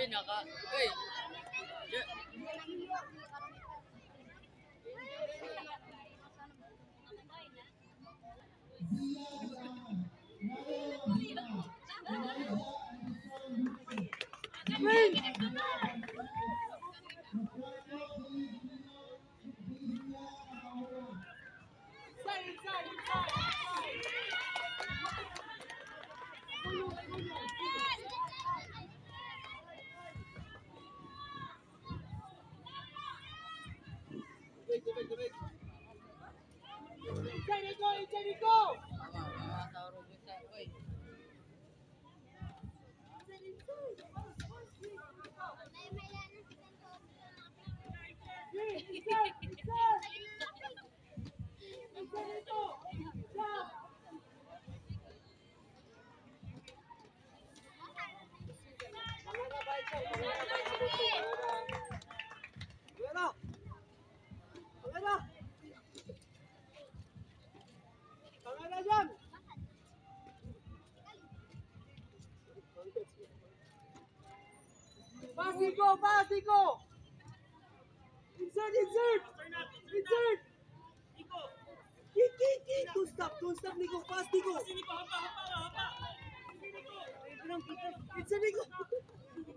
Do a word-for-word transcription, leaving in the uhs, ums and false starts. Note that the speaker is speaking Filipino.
naka. Uy. Pass, Nico! Pass, Nico! Insert, insert! Insert! Kick, kick, kick! Don't stop, don't stop, Nico! Pass, Nico! Insert, Nico!